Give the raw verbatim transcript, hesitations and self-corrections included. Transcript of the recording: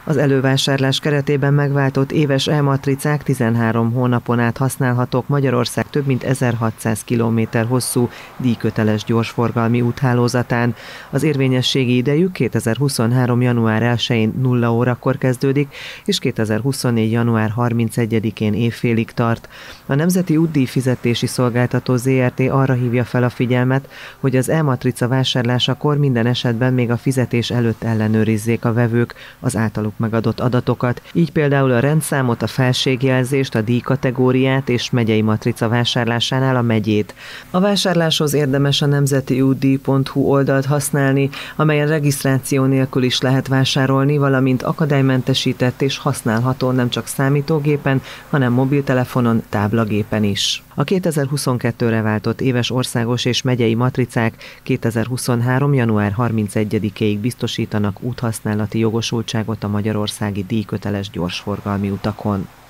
Az elővásárlás keretében megváltott éves e-matricák tizenhárom hónapon át használhatók Magyarország több mint ezerhatszáz kilométer hosszú díjköteles gyorsforgalmi úthálózatán. Az érvényességi idejük kétezer-huszonhárom. január elsején nulla órakor kezdődik, és kétezer-huszonnégy. január harmincegyedikén évfélig tart. A Nemzeti Útdíj Fizetési Szolgáltató zé er té arra hívja fel a figyelmet, hogy az e-matrica vásárlásakor minden esetben még a fizetés előtt ellenőrizzék a vevők az általuk megadott adatokat, így például a rendszámot, a felségjelzést, a díjkategóriát és megyei matrica vásárlásánál a megyét. A vásárláshoz érdemes a nemzeti útdíj pont hu oldalt használni, amelyen regisztráció nélkül is lehet vásárolni, valamint akadálymentesített és használható nem csak számítógépen, hanem mobiltelefonon, táblagépen is. A kétezer-huszonkettőre váltott éves országos és megyei matricák kétezer-huszonhárom. január harmincegyedikéig biztosítanak úthasználati jogosultságot a magyarországi díjköteles gyorsforgalmi utakon.